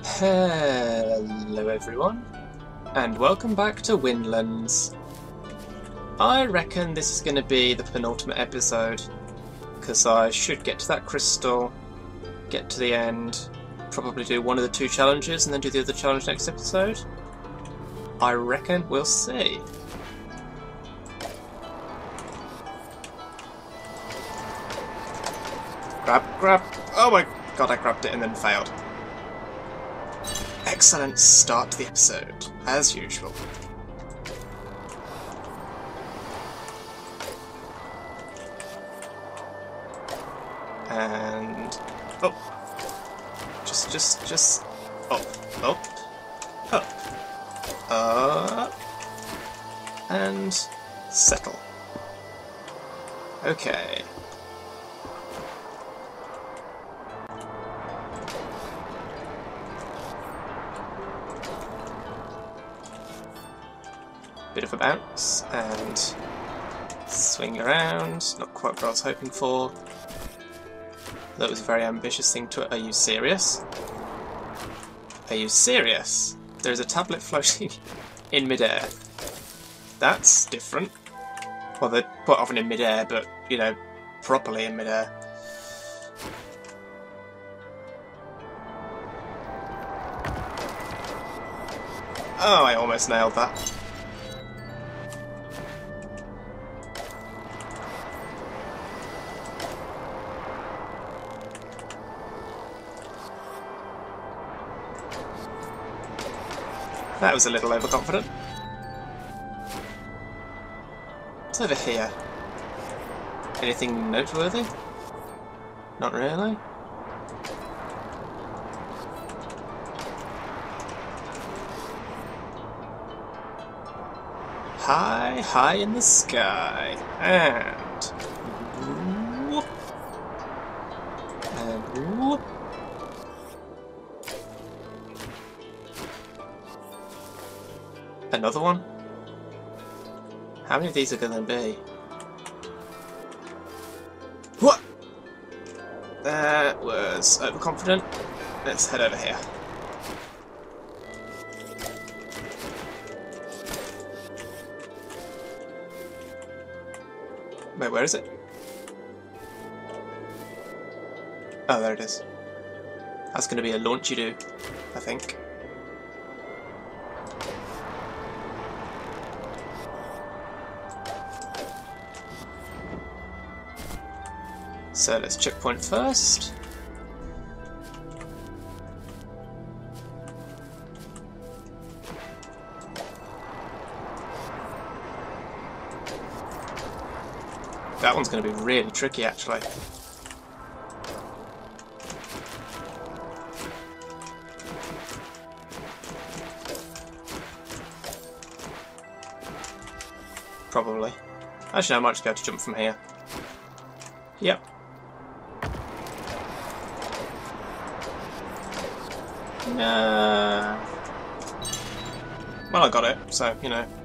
Hello everyone, and welcome back to Windlands. I reckon this is going to be the penultimate episode, because I should get to that crystal, get to the end, probably do one of the two challenges and then do the other challenge next episode. I reckon we'll see. Grab. Oh my god, I grabbed it and then failed. Excellent start to the episode, as usual. And oh, just up, and settle. Okay. Bit of a bounce and swing around. Not quite what I was hoping for. That was a very ambitious thing to. Are you serious? Are you serious? There's a tablet floating in midair. That's different. Well, they're quite often in midair, but you know, properly in midair. Oh, I almost nailed that. That was a little overconfident. What's over here? Anything noteworthy? Not really. High in the sky. And whoop. And whoop. Another one? How many of these are going to be? What? That was overconfident. Let's head over here. Wait, where is it? Oh, there it is. That's going to be a launchy-do, I think. So let's checkpoint first. That one's going to be really tricky, actually. Probably. Actually, I might just be able to jump from here. Yep. Well, I got it, so, you know.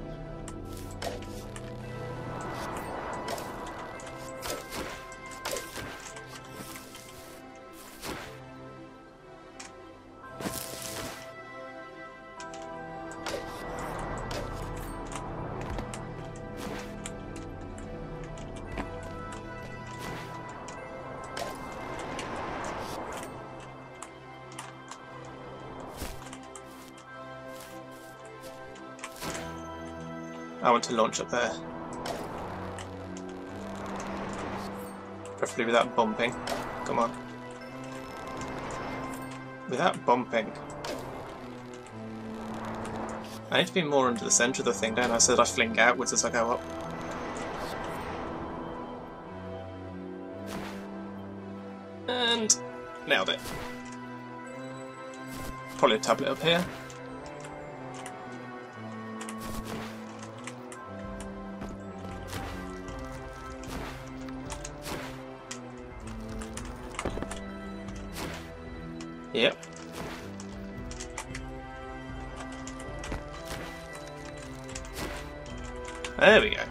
I want to launch up there. Preferably without bumping. Come on. Without bumping. I need to be more into the centre of the thing, don't I? So that I fling outwards as I go up. And nailed it. Probably a tablet up here. Yep. There we go.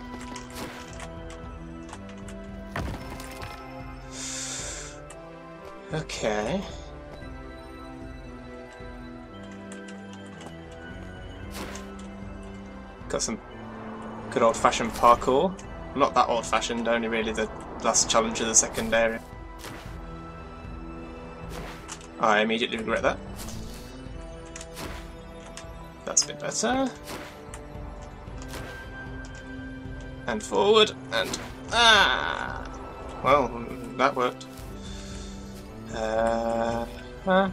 Okay. Got some good old-fashioned parkour. Not that old-fashioned, only really the last challenge of the second area. I immediately regret that. That's a bit better. And forward, and... Well, that worked. Huh?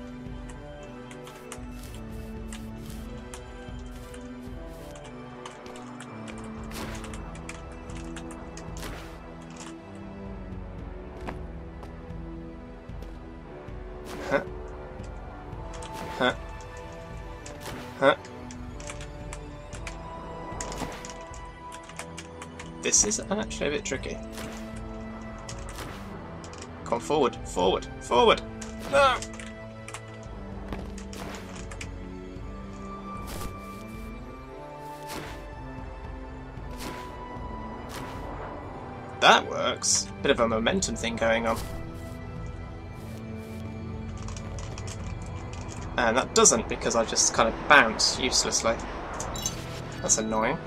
Huh? Huh? Huh? This is actually a bit tricky. Come forward, forward, forward! No! That works. Bit of a momentum thing going on. And that doesn't, because I just kind of bounce uselessly. That's annoying.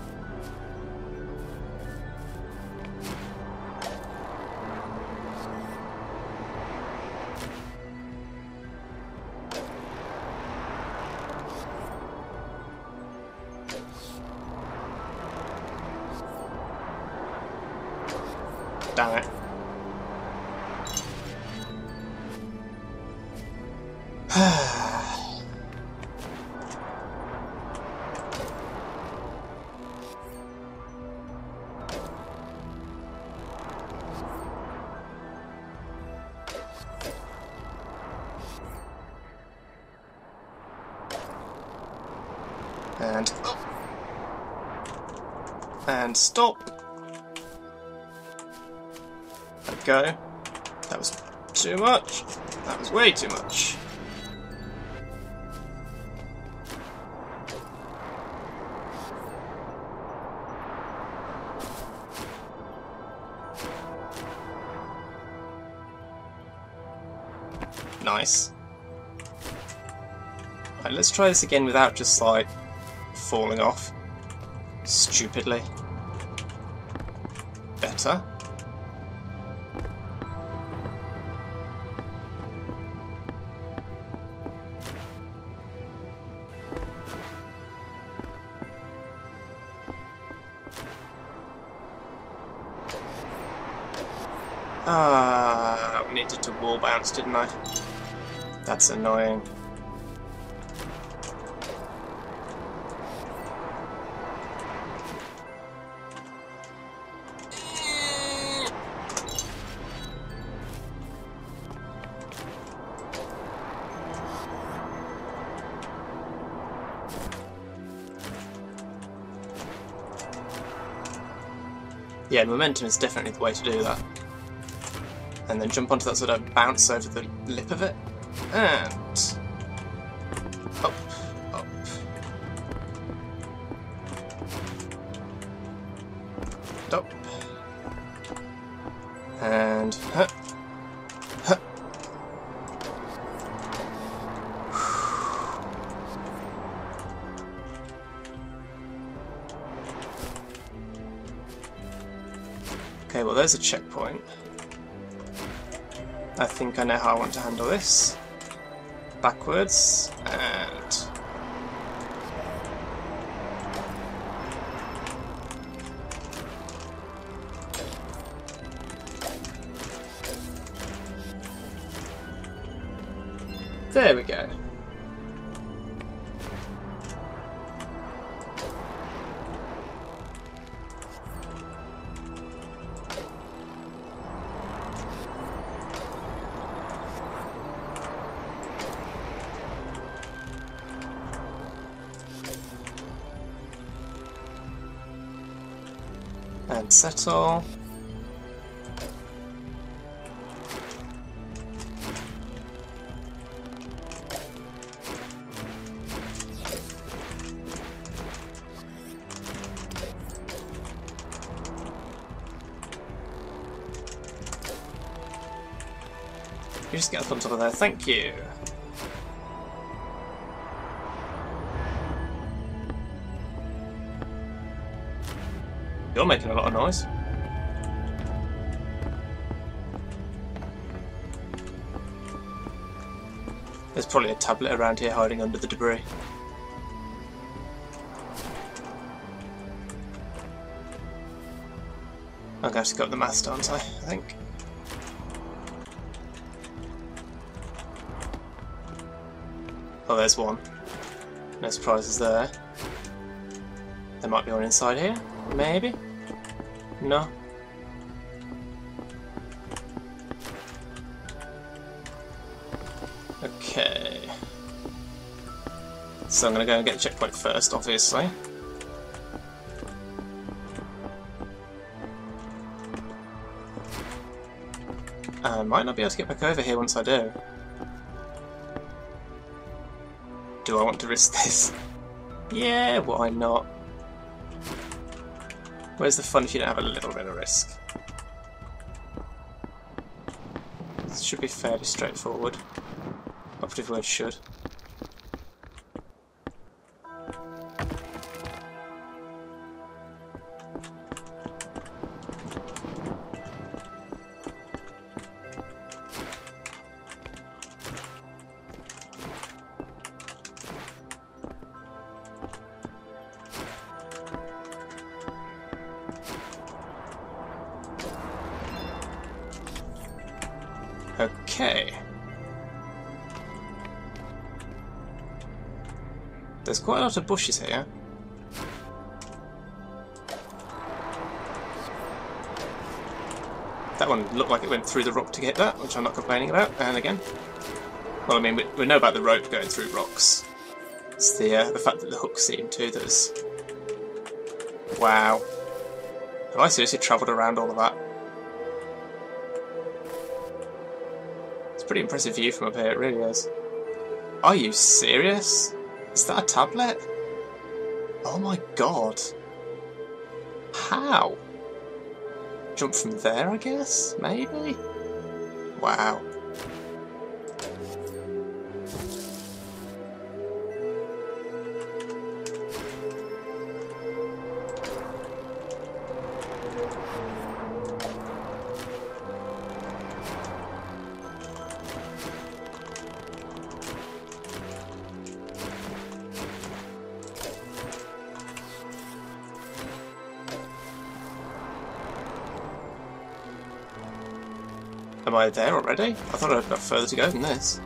Damn it. And up. And stop. Let go. That was too much. That was way too much. Nice. Right, let's try this again without just like falling off stupidly. Better. Ah, I needed to wall bounce, didn't I? That's annoying. Yeah, momentum is definitely the way to do that. And then jump onto that sort of bounce over the lip of it. And... up, up. Up. And... huh. Huh. Okay, well there's a checkpoint. I think I know how I want to handle this. Backwards, and... there we go. And settle. You just get up on top of there, thank you. You're making a lot of noise. There's probably a tablet around here hiding under the debris. I'm going to have to go up the mast, aren't I think? Oh, there's one. No surprises there. There might be one inside here, maybe? No? Okay. So I'm going to go and get the checkpoint first, obviously. I might not be able to get back over here once I do. Do I want to risk this? Yeah, why not? Where's the fun if you don't have a little bit of risk? This should be fairly straightforward. Operative word should. Okay. There's quite a lot of bushes here. That one looked like it went through the rock to get that, which I'm not complaining about. And again, well, I mean, we know about the rope going through rocks. It's the fact that the hook seemed to. That's wow. Have I seriously travelled around all of that? Pretty impressive view from up here, it really is. Are you serious? Is that a tablet? Oh my god. How? Jump from there, I guess? Maybe? Wow. Am I there already? I thought I'd got further to go than this.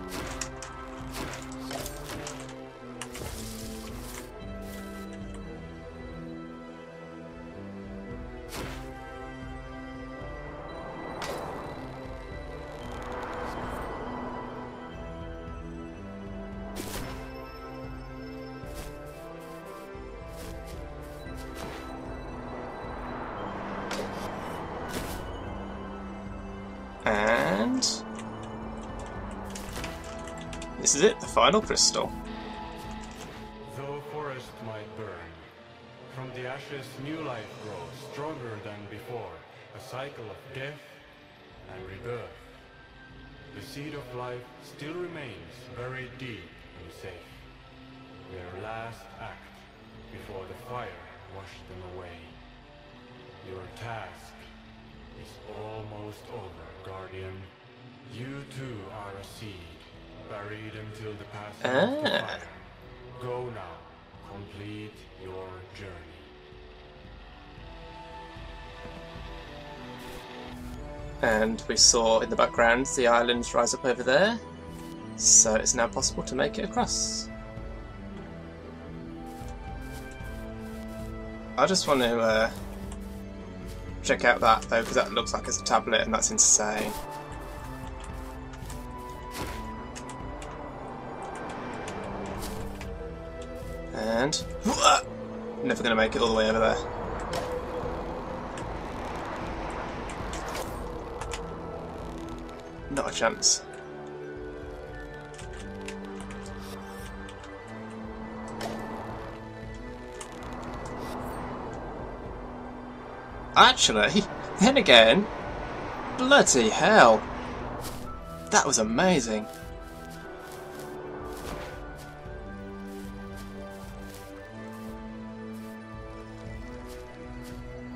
And this is it, the final crystal. Though forest might burn, from the ashes new life grows, stronger than before, a cycle of death and rebirth. The seed of life still remains buried deep and safe, their last act before the fire washed them away. Your task is almost over, Guardian. You too are a seed, buried until the passing of the fire. Go now, complete your journey. And we saw in the background the islands rise up over there, so it's now possible to make it across. I just want to check out that though, because that looks like it's a tablet and that's insane. And never going to make it all the way over there. Not a chance. Actually, then again, bloody hell, that was amazing.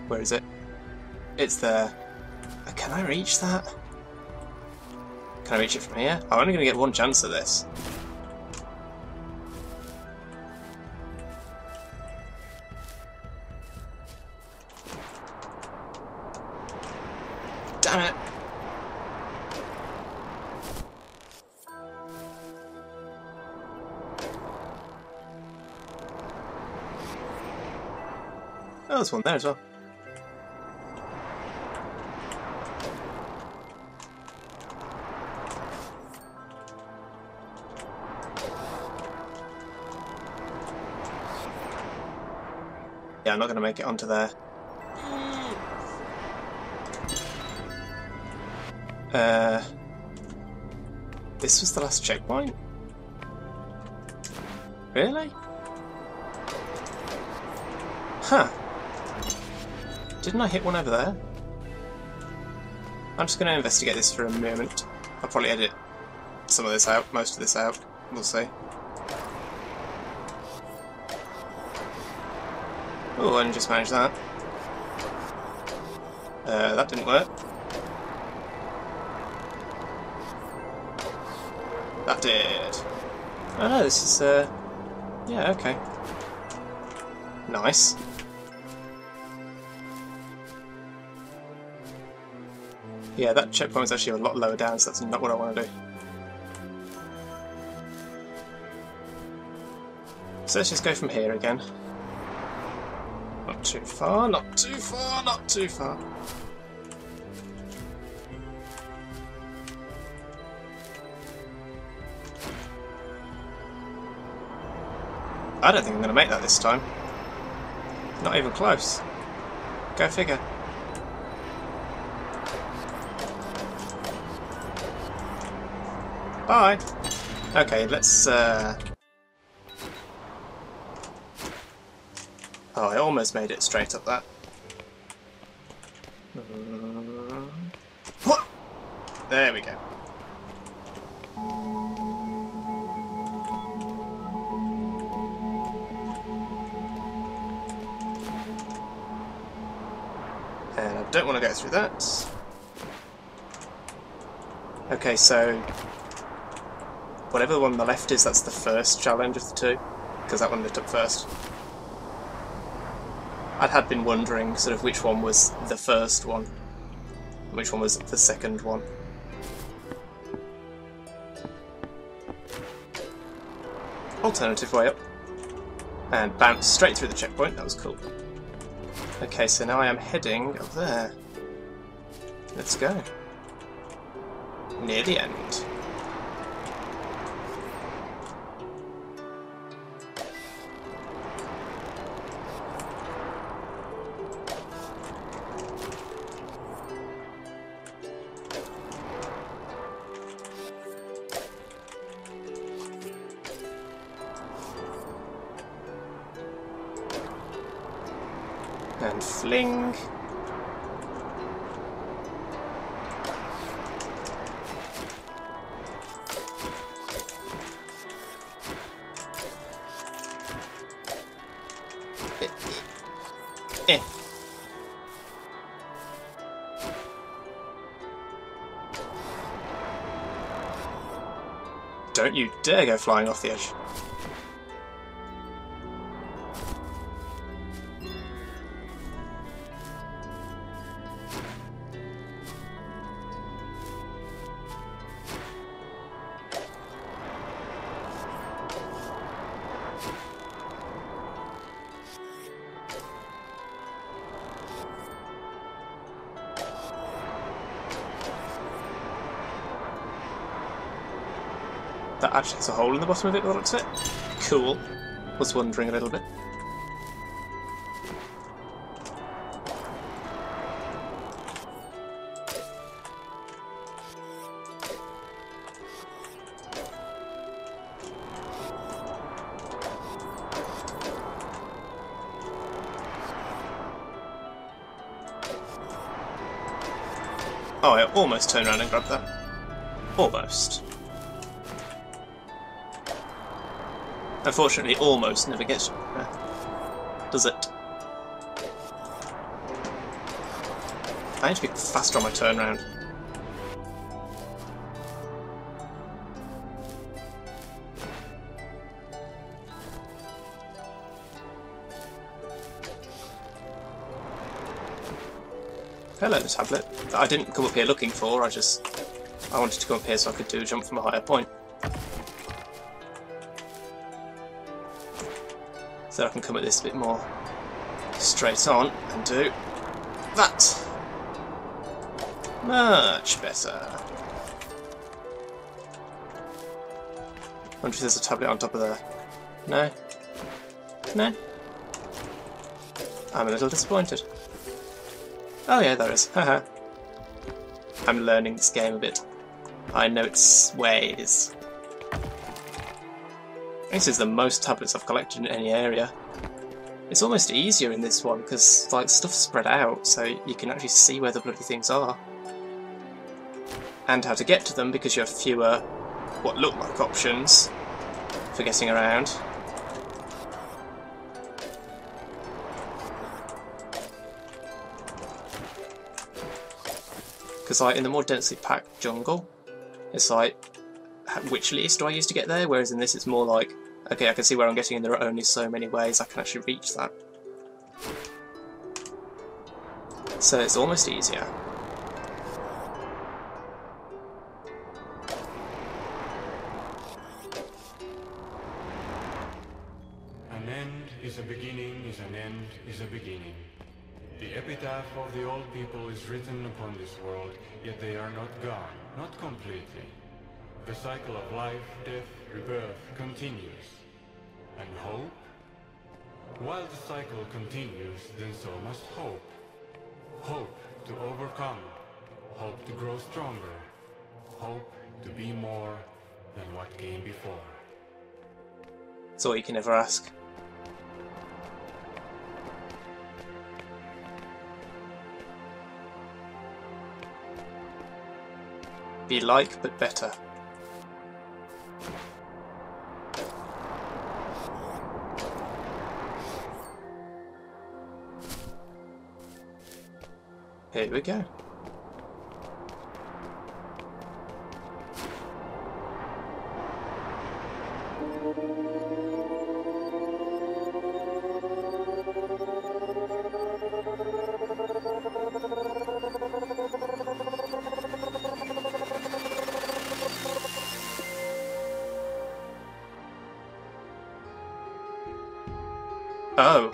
Where is it? It's there. Can I reach that? Can I reach it from here? I'm only going to get one chance at this. Damn it! Oh, there's one there as well. Yeah, I'm not going to make it onto there. This was the last checkpoint? Really? Huh. Didn't I hit one over there? I'm just going to investigate this for a moment. I'll probably edit some of this out, most of this out. We'll see. Oh, I just managed that. That didn't work. That did. Oh no, this is, yeah, okay. Nice. Yeah, that checkpoint was actually a lot lower down, so that's not what I want to do. So let's just go from here again. Not too far, not too far, not too far. I don't think I'm going to make that this time. Not even close. Go figure. Bye! Okay, let's oh, I almost made it straight up that. What? There we go. And I don't want to go through that. Okay, so whatever the one on the left is, that's the first challenge of the two, because that one lit up first. I had been wondering sort of which one was the first one, and which one was the second one. Alternative way up. And bounced straight through the checkpoint, that was cool. Okay, so now I am heading up there. Let's go. Near the end. And fling. Eh. Don't you dare go flying off the edge. That actually has a hole in the bottom of it by the looks of it. Cool. Was wondering a little bit. Oh, I almost turned around and grabbed that. Almost. Unfortunately, almost never gets does it? I need to be faster on my turnaround. Hello, the tablet. That I didn't come up here looking for, I wanted to come up here so I could do a jump from a higher point. So I can come at this a bit more straight on and do that. Much better. I wonder if there's a tablet on top of there. No? No? I'm a little disappointed. Oh yeah, there is. Haha. I'm learning this game a bit. I know its ways. This is the most tablets I've collected in any area. It's almost easier in this one because like stuff's spread out, so you can actually see where the bloody things are. And how to get to them because you have fewer what look like options for getting around. Because like in the more densely packed jungle, it's like, which leads do I use to get there? Whereas in this it's more like, okay, I can see where I'm getting and there are only so many ways I can actually reach that. So it's almost easier. An end is a beginning, is an end, is a beginning. The epitaph of the old people is written upon this world, yet they are not gone, not completely. The cycle of life, death, rebirth continues. And hope? While the cycle continues, then so must hope. Hope to overcome, hope to grow stronger, hope to be more than what came before. That's all you can ever ask. Be like, but better. Here we go. Oh.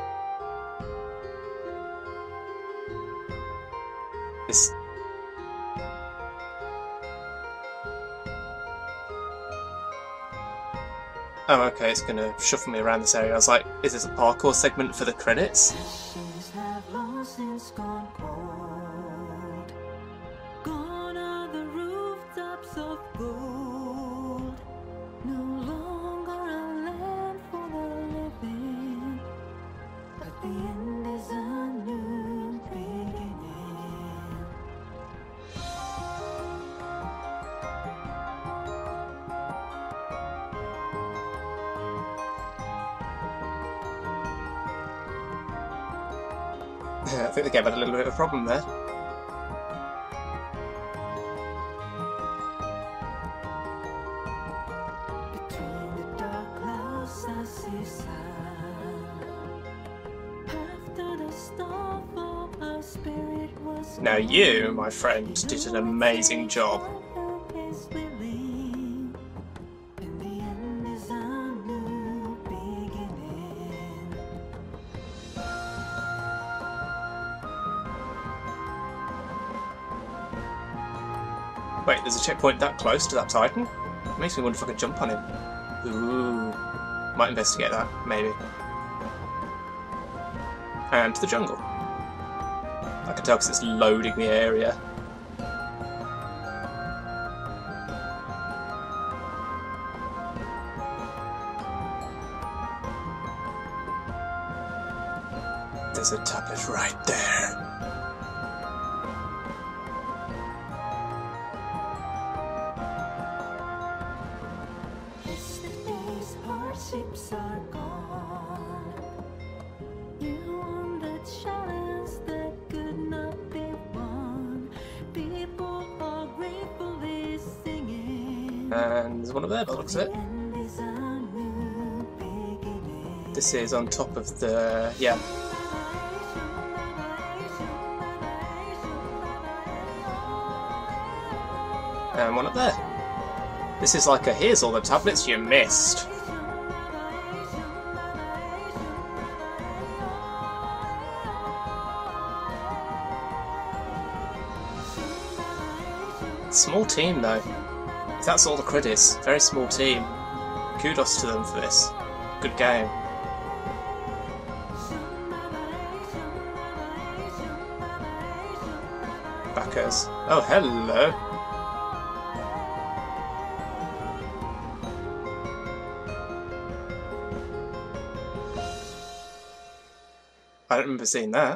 This... Oh, okay, it's gonna shuffle me around this area. I was like, is this a parkour segment for the credits? Ashes have long since gone cold. Gone are the rooftops of gold. No longer a land for the living. But the end is a new beginning. I think the game had a little bit of a problem there. Between the dark clouds I see sun. After the storm, our spirit was Now you, my friend, did an amazing job. is willing. In the end is a new beginning. Wait, there's a checkpoint that close to that Titan? It makes me wonder if I could jump on him. Ooh. Might investigate that, maybe. And to the jungle. I can tell because it's loading the area. There's a tablet right there. Yesterday's hardships are gone. You won the challenge that could not be won. And there's one up there by the looks of it. This is on top of the... yeah. And one up there. This is like a here's all the tablets you missed. Small team though. If that's all the credits, very small team. Kudos to them for this. Good game. Backers. Oh, hello. I don't remember seeing that.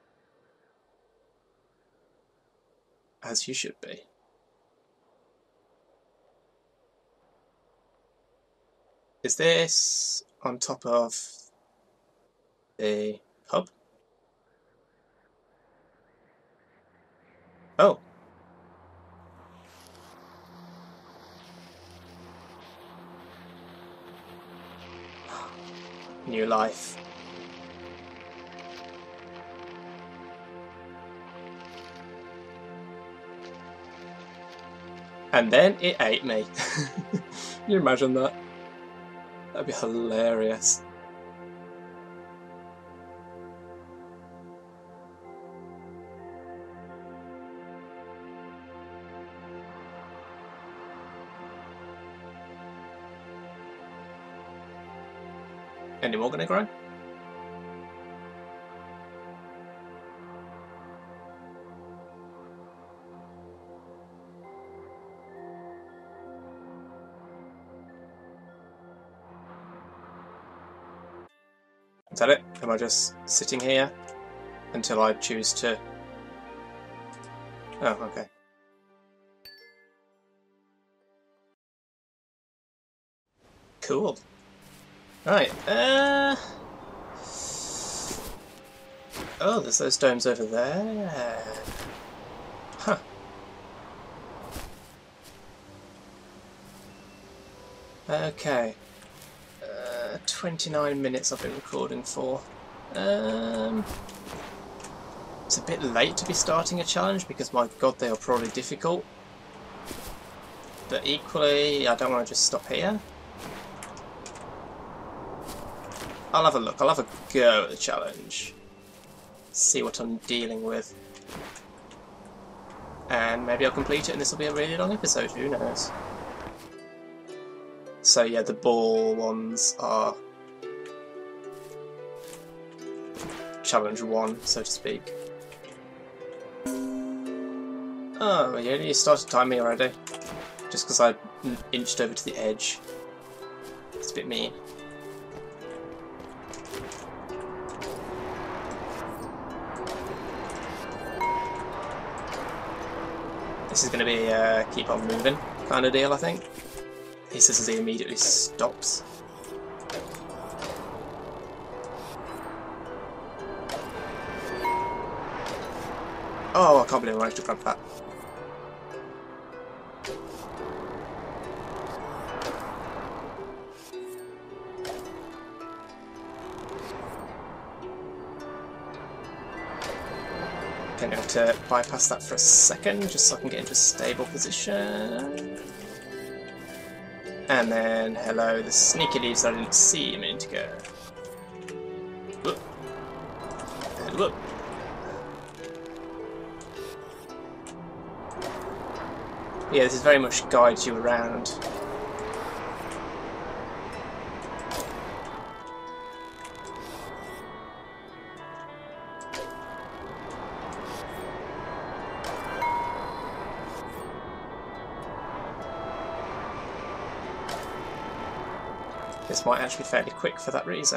As you should be. Is this on top of the pub? Oh. New life. And then it ate me. Can you imagine that? That'd be hilarious. Any more gonna grow? Is that it? Am I just sitting here until I choose to... Oh, okay. Cool. Right, oh, there's those domes over there. Huh. Okay. 29 minutes I've been recording for. It's a bit late to be starting a challenge because, my god, they are probably difficult. But equally, I don't want to just stop here. I'll have a look. I'll have a go at the challenge. See what I'm dealing with. And maybe I'll complete it and this will be a really long episode. Who knows? So yeah, the ball ones are challenge 1, so to speak. Oh, yeah, you started timing already. Just because I inched over to the edge. It's a bit mean. This is going to be a keep on moving kind of deal, I think. He says as he immediately stops. Oh, I can't believe I managed to grab that. Okay, I'm going to bypass that for a second, just so I can get into a stable position. And then, hello, the sneaky leaves that I didn't see a minute ago. Whoop. And whoop. Yeah, this is very much guides you around. This might actually be fairly quick for that reason.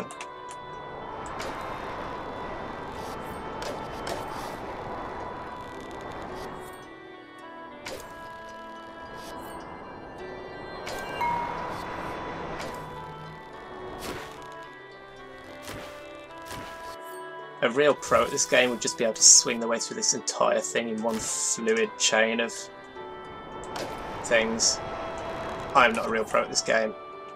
A real pro at this game would just be able to swing their way through this entire thing in one fluid chain of things. I'm not a real pro at this game.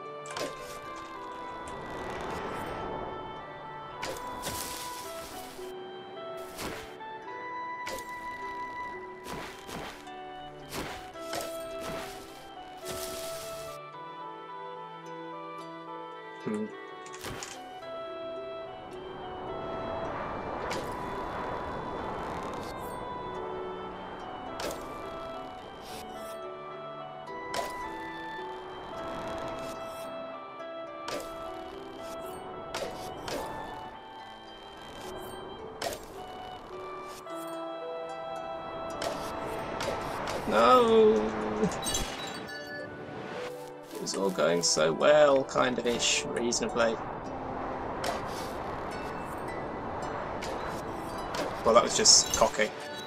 No! It was all going so well, kind of ish, reasonably. Well, that was just cocky.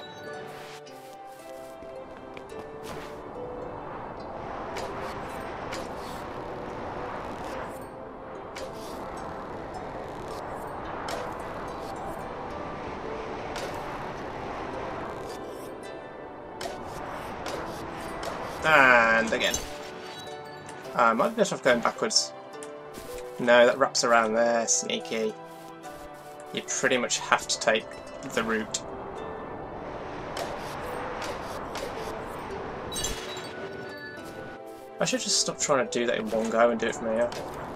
And again. I might be better off going backwards. No, that wraps around there, sneaky. You pretty much have to take the route. I should just stop trying to do that in one go and do it from here.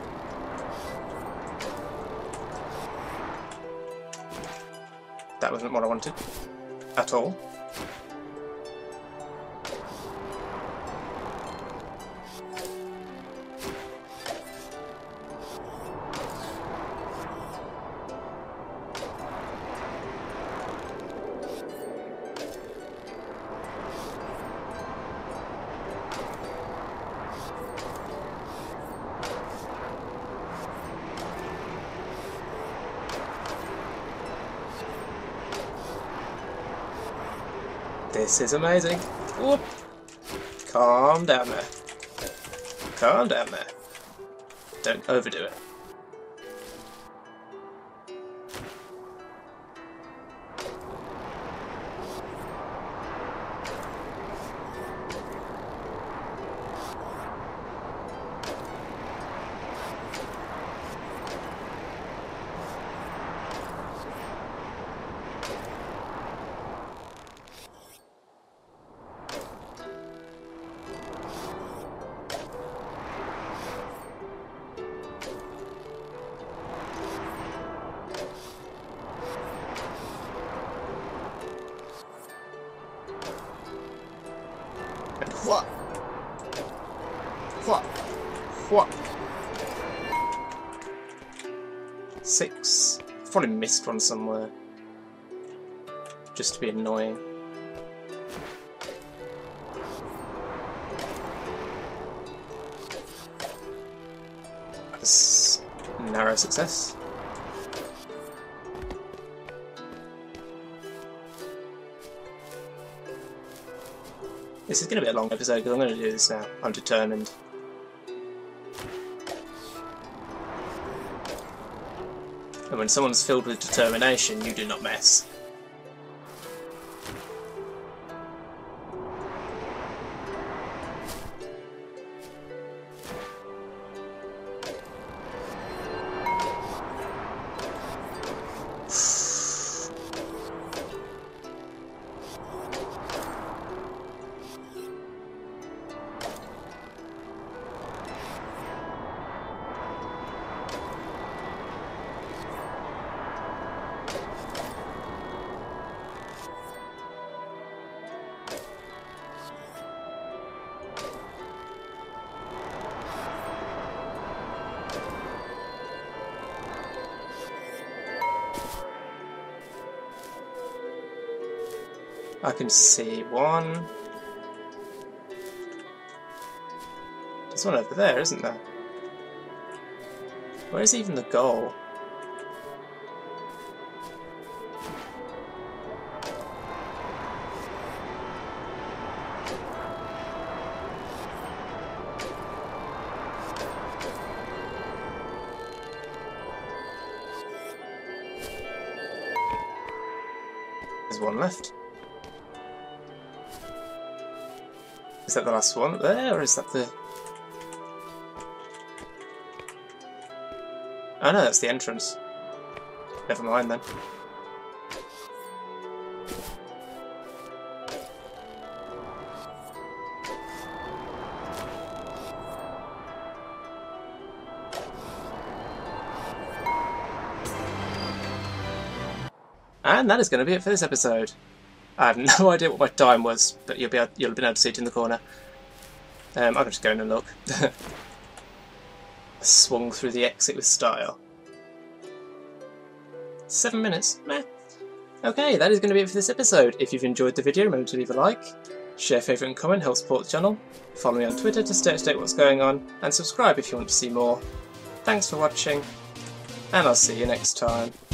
That wasn't what I wanted. At all. This is amazing. Whoop. Calm down there. Calm down there. Don't overdo it. What? What? What? 6. I've probably missed one somewhere. Just to be annoying. That's narrow success. This is going to be a long episode because I'm going to do this now. I'm determined. And when someone's filled with determination, you do not mess. I can see one. There's one over there, isn't there? Where is even the goal? There's one left. Is that the last one up there, or is that the... Oh no, that's the entrance. Never mind then. And that is going to be it for this episode. I have no idea what my time was, but you'll be able to see it in the corner. I'm just going to look. Swung through the exit with style. 7 minutes. Meh. Okay, that is going to be it for this episode. If you've enjoyed the video, remember to leave a like, share, favourite and comment, help support the channel. Follow me on Twitter to stay up to date what's going on, and subscribe if you want to see more. Thanks for watching, and I'll see you next time.